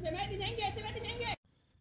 Xe máy đi nhánh ghê, xe máy đi nhánh ghê.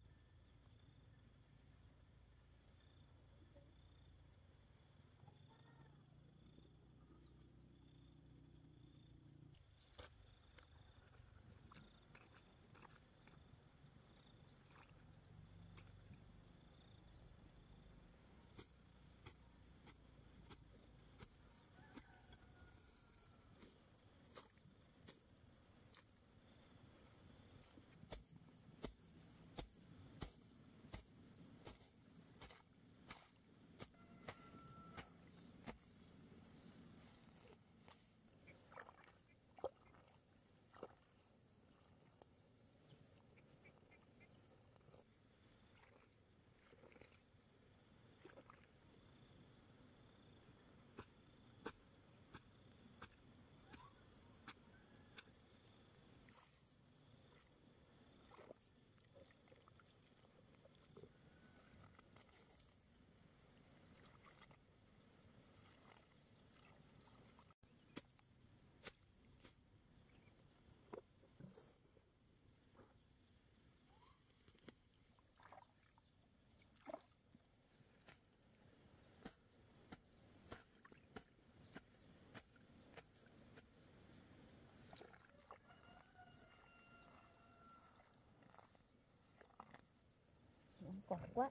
Còn quá.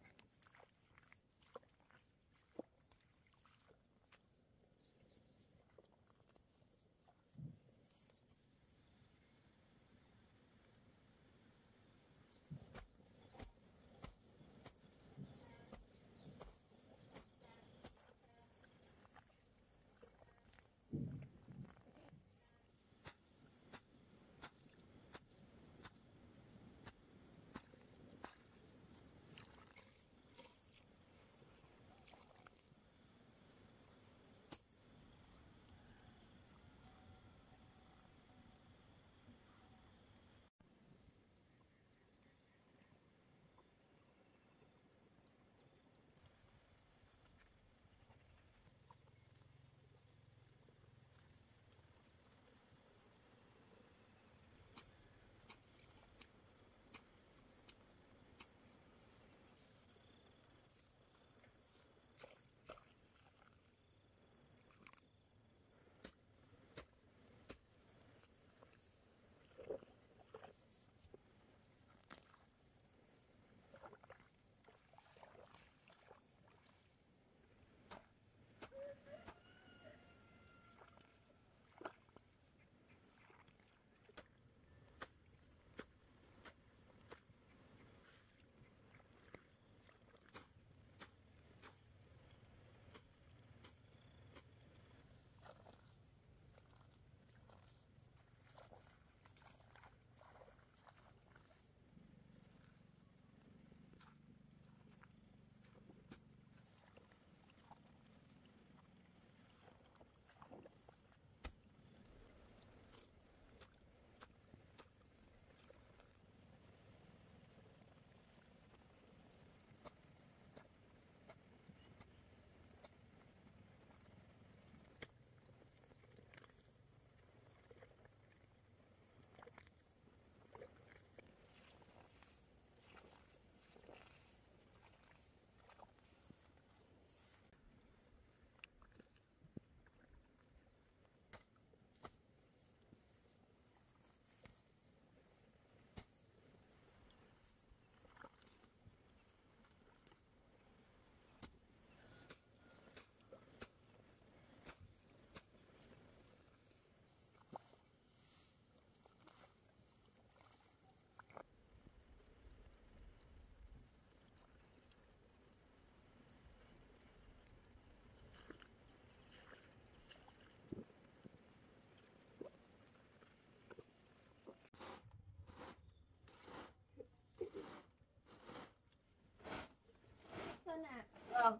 Sơn à. Vâng.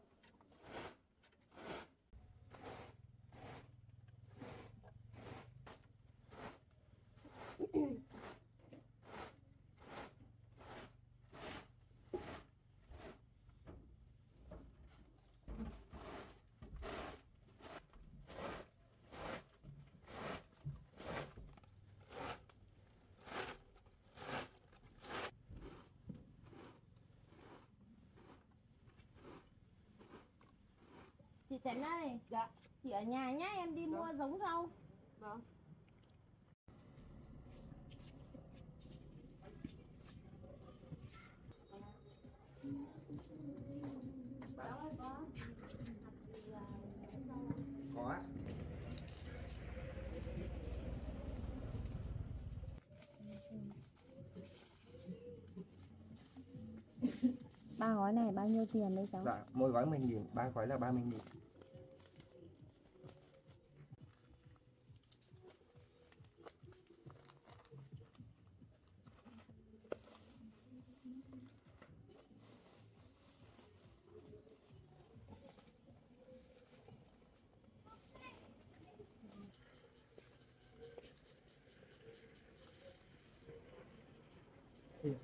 Tiện ơi, Dạ. chị ở nhà nhá, em đi mua giống rau. Vâng. Có á. Ba gói này bao nhiêu tiền đấy cháu? Dạ, mỗi gói 10.000, 3 gói là 30.000. Xin.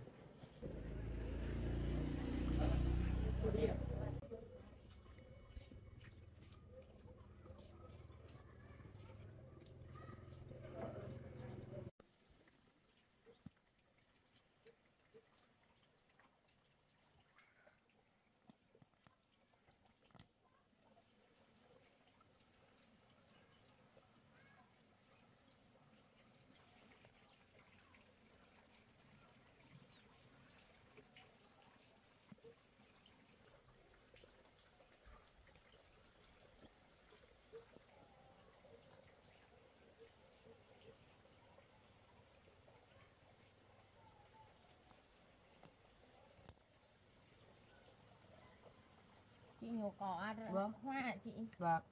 Chị nhổ cỏ Vâng. hoa hả chị? Vâng.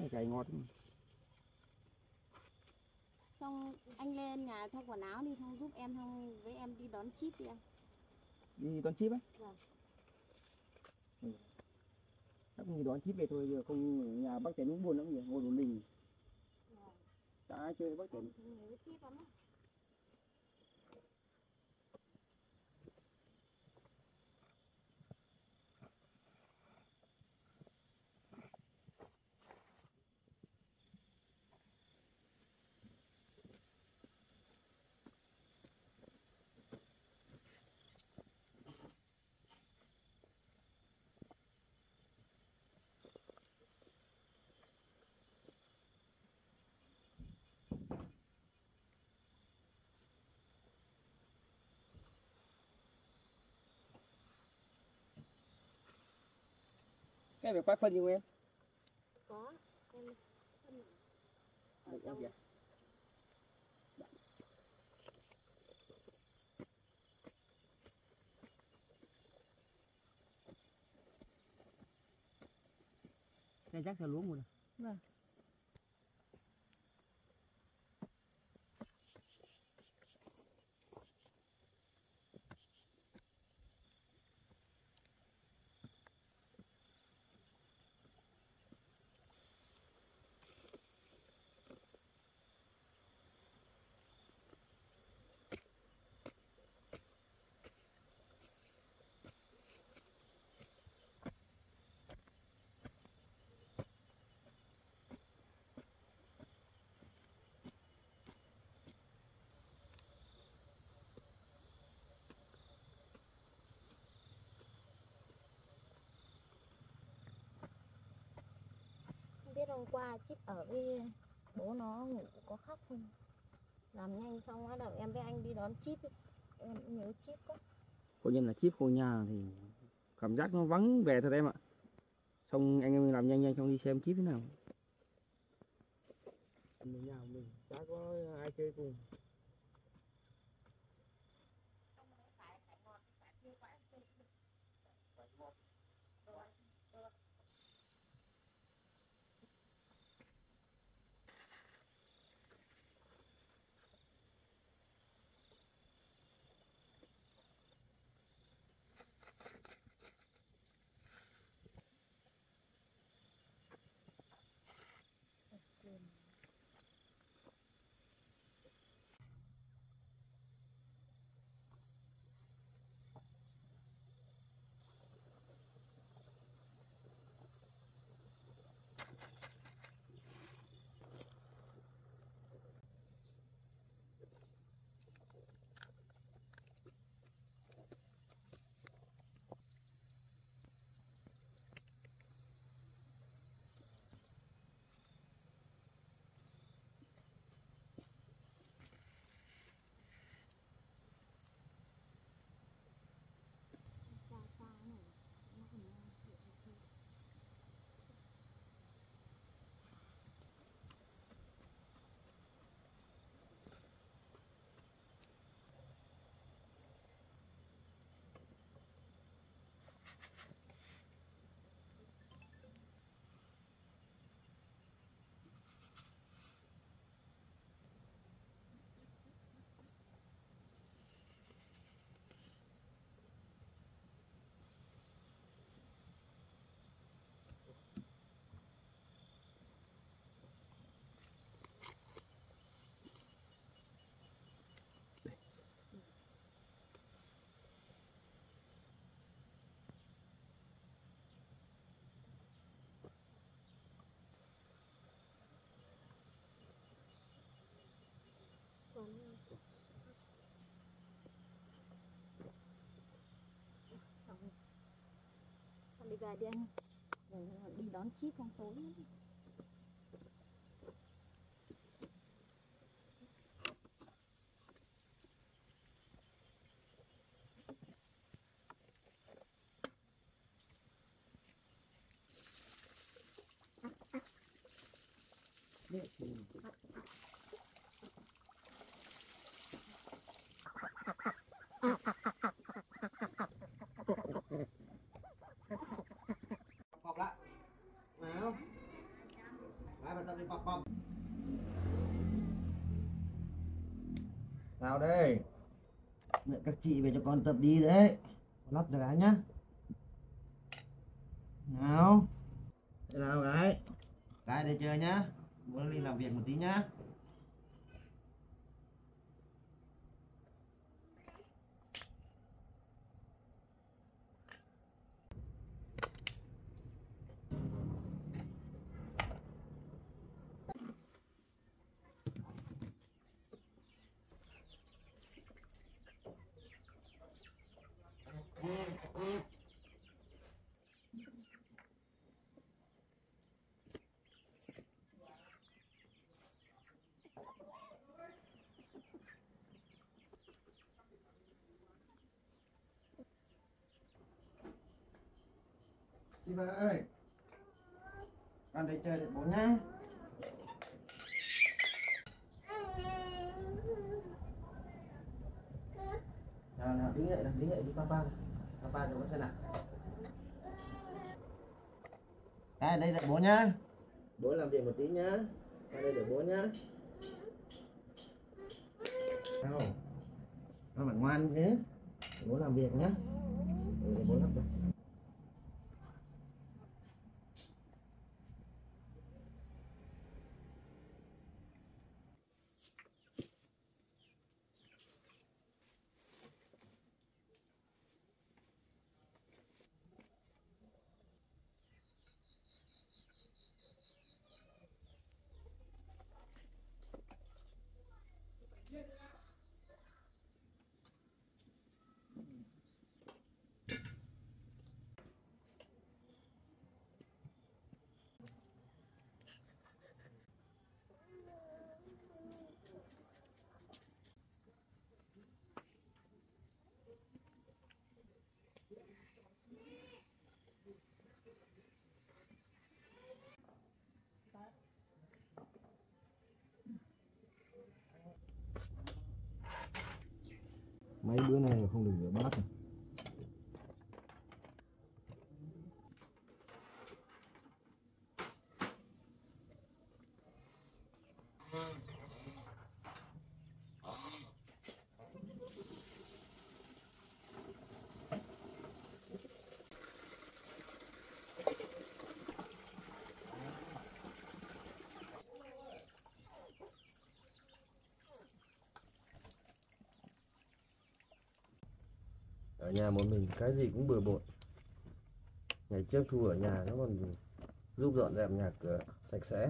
Cày ngọt. Xong anh lên nhà thay quần áo đi, xong giúp em, xong với em đi đón chip đi em. Đi đón chip ấy. Vâng. Chắc đi đón chip về thôi, giờ không ở nhà bác Tiến cũng buồn lắm, ngồi một mình. Chả ai chơi bác Tiến. Cái phải quát phân không em? Có. Em Được em kìa. Cái chắc theo lúa một. Vâng. Không biết hôm qua chip ở với bố nó ngủ có khóc không? Làm nhanh xong bắt đầu em với anh đi đón chip ấy. Em cũng nhớ chip quá. Coi như là chip khô nhà thì cảm giác nó vắng vẻ thật em ạ. Xong anh em làm nhanh nhanh xong đi xem chip thế nào. Mình nhà mình chả có ai chơi cùng. Xong đi về đi anh. Rồi đi đón chip trong tối. Học lại. Nào. Sao đây? Mẹ các chị về cho con tập đi đấy. Lắp cho gái nhá. Nào. Thế nào gái? Gái đây chơi nhá. Muốn đi làm việc một tí nhá. Chị Vợ ơi, con đây chơi được bố nhá. Nào, đứng dậy đi papa cho con xem nào. Đây đợi bố nhá. Bố làm việc một tí nhá. Đây đợi bố nhá. Nào, con phải ngoan chứ. Bố làm việc nhá. Để bố lắp đây. Mấy bữa nay không được rửa bát rồi. Ở nhà một mình cái gì cũng bừa bộn. Ngày trước Thu ở nhà nó còn giúp dọn dẹp nhà cửa sạch sẽ.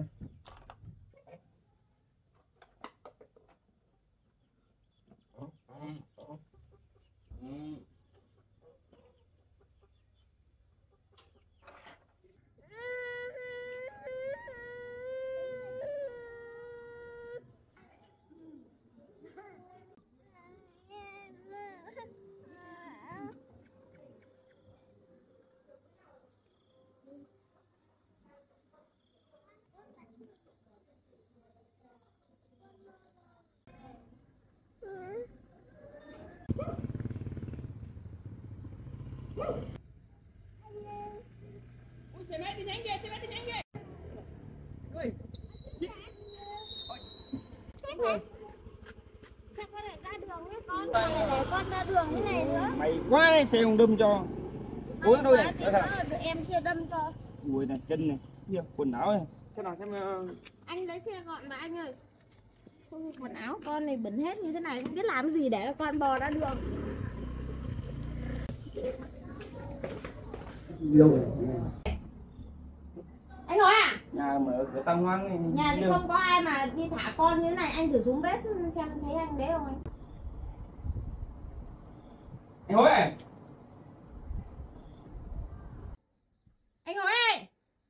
Xe máy đi nhanh về. Ôi. Sao con lại ra đường với con? Để con ra đường thế này nữa. Mày quá đấy, xe không đâm cho. Ủa đâu này? Em kia đâm cho. Ui này, chân này, kia, quần áo này. Thế nào xem Anh lấy xe gọn mà anh ơi. Quần áo con này bẩn hết như thế này, không biết làm gì để con bò ra đường. Anh nói à? nhà mở cửa tăng hoang này. Nhà thì không có ai mà đi thả con như thế này, anh thử xuống bếp xem thấy anh đấy không anh? Anh Hối ơi. Anh Hối ơi.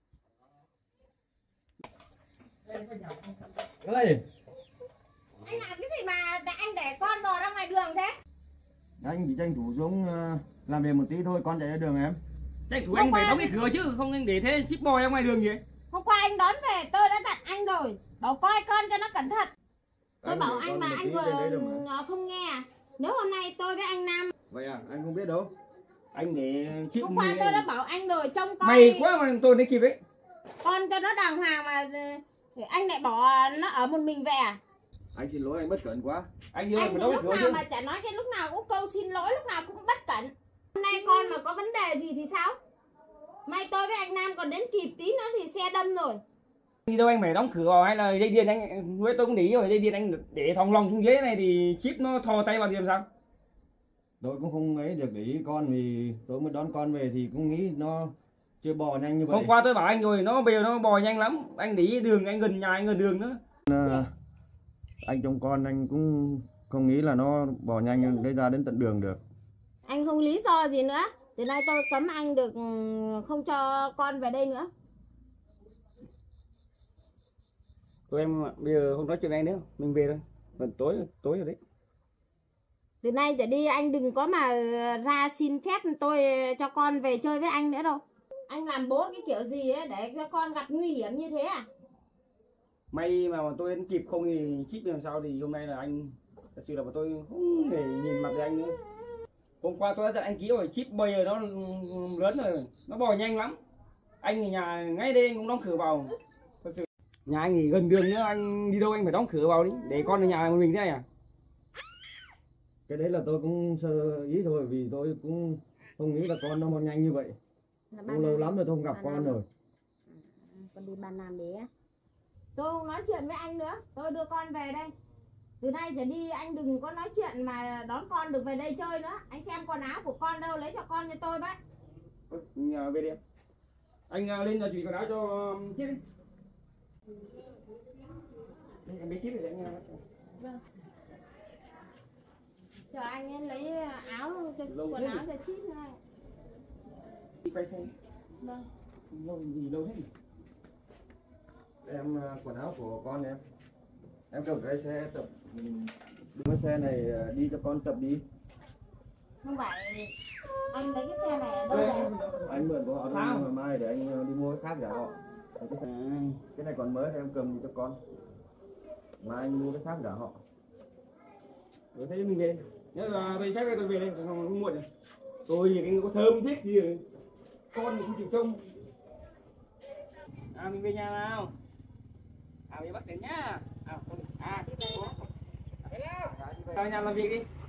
Ơi, Anh làm cái gì mà anh để con bò ra ngoài đường thế? anh chỉ tranh thủ xuống làm việc một tí thôi, con chạy ra đường em. Tranh thủ anh phải đóng cái cửa chứ, không anh để thế ship boy ra ngoài đường gì. Hôm qua anh đón về tôi đã dặn anh rồi, bảo coi con cho nó cẩn thận. Tôi bảo anh mà anh vừa không nghe. Nếu hôm nay tôi với anh Nam. Vậy à, anh không biết đâu. Anh để ship. Hôm qua tôi đã bảo anh rồi, trông coi. Mày quá mà tôi đến kịp ấy. Con cho nó đàng hoàng mà anh lại bỏ nó ở một mình về à? Anh xin lỗi, anh bất cẩn quá. Anh như Anh mình từ nói lúc rồi nào chứ. mà chả nói cái lúc nào cũng câu xin lỗi, lúc nào cũng bất cẩn. Hôm nay con mà có vấn đề gì thì sao? Mai tôi với anh Nam còn đến kịp tí nữa thì xe đâm rồi. Đi đâu anh phải đóng cửa vào hay là dây điện anh với tôi cũng để ý rồi, dây điện anh để thòng lồng xuống dưới này thì chip nó thò tay vào thì làm sao? Tôi cũng không ấy được để ý con, vì tôi mới đón con về thì cũng nghĩ nó chưa bò nhanh như vậy. Hôm qua tôi bảo anh rồi, nó bây giờ nó bò nhanh lắm. Anh để ý đường, anh gần nhà anh gần đường nữa. Anh trông con anh cũng không nghĩ là nó bò nhanh để ra đến tận đường được. Anh không lý do gì nữa. Từ nay tôi cấm anh được không cho con về đây nữa. Tụi em bây giờ không nói chuyện với anh nữa, mình về thôi. Gần tối rồi đấy. Từ nay trở đi anh đừng có mà ra xin phép tôi cho con về chơi với anh nữa đâu. Anh làm bố cái kiểu gì ấy để cho con gặp nguy hiểm như thế à? May mà tôi đến kịp, không thì chip làm sao thì hôm nay là anh thật sự là tôi không để nhìn mặt với anh nữa. Hôm qua tôi đã dặn anh ký rồi, chip bây giờ nó lớn rồi, nó bò nhanh lắm. Anh ở nhà ngay đây anh cũng đóng cửa vào. Thật sự nhà anh thì gần đường nữa, anh đi đâu anh phải đóng cửa vào đi, để con ở nhà mình thế này à? Cái đấy là tôi cũng sơ ý thôi, vì tôi cũng không nghĩ là con nó bò nhanh như vậy. Cũng lâu lắm rồi tôi không gặp con rồi. Con đi Ban Nam bé. Tôi không nói chuyện với anh nữa, tôi đưa con về đây. Từ nay trở đi anh đừng có nói chuyện mà đón con được về đây chơi nữa. Anh xem quần áo của con đâu, lấy cho con cho tôi với. Về đi em. Anh lên là chùi quần áo cho chết đi. Em biết chết rồi anh. Vâng. Chờ anh ấy lấy áo cho quần áo cho chip này. Đi quay xe. Vâng. Lâu thế nhỉ? Em quần áo của con em cầm cái xe tập, đưa cái xe này đi cho con tập đi. Không phải anh lấy cái xe này ở đâu vậy? Anh mượn của họ thôi, ngày mai để anh đi mua cái khác giả họ. Cái này còn mới thì em cầm cho con, mai anh mua cái khác giả họ. Rồi thế mình về. Nhớ là về chắc tôi về đây, không muộn rồi. Tôi thì cái có thơm thích gì rồi. Con thì cũng chịu trông. Mình về nhà nào. Về bắt đến nhá. Vào nhà làm việc đi.